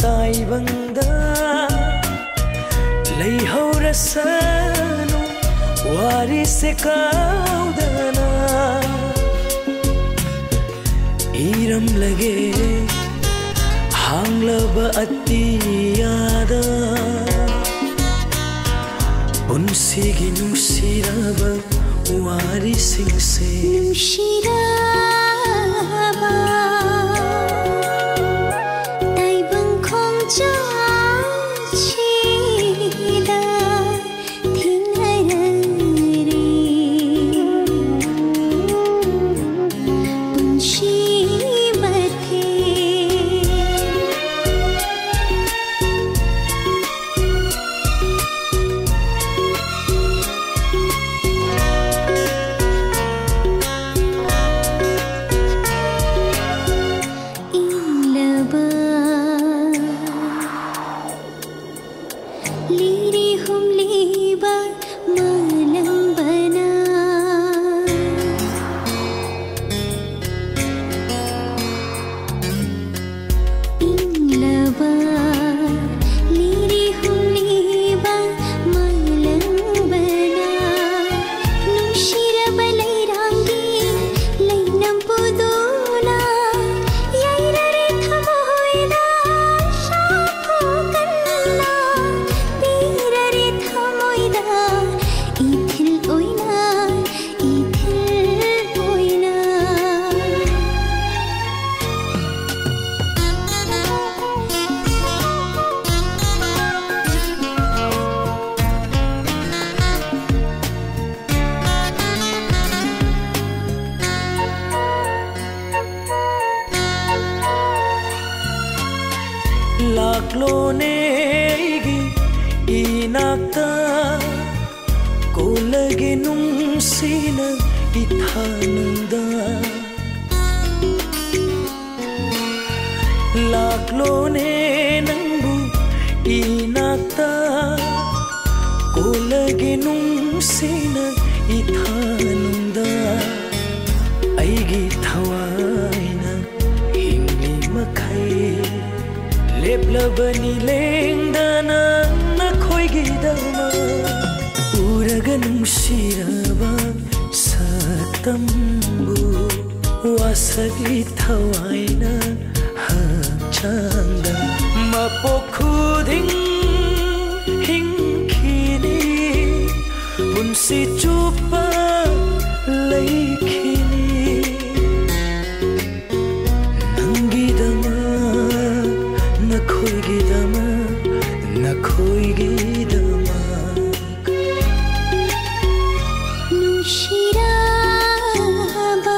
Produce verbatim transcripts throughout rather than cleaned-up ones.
ताइबंगदा लैहौरसनु वारी से काउदना इरम लगे हांगलब अतियादा पुंसिगी नुसिरब वारी सिंगसे नुसिरबा ताइबंग खोंगचा Lakloneigi inakta kolage nungsina ithananda Laklone nangbu inakta kolage nungsina ithananda aigi thawaina hingli makai Leplabani lengdana nakhoigidama uraga nungsiraba satambu wasagi thawaina hachanda mapokhuding hingkhini punsi chupa laikhini nangidama nakhoigidama nakhoigidama nushiraba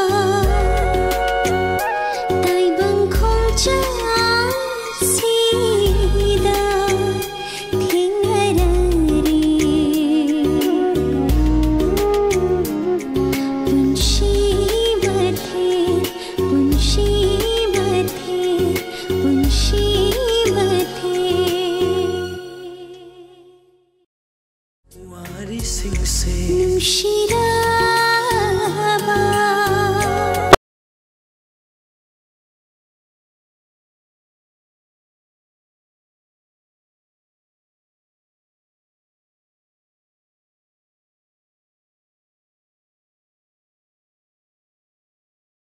taibang khongcha sida thingarari punshi bathe punshi bathe punshi Wari sing se Nushira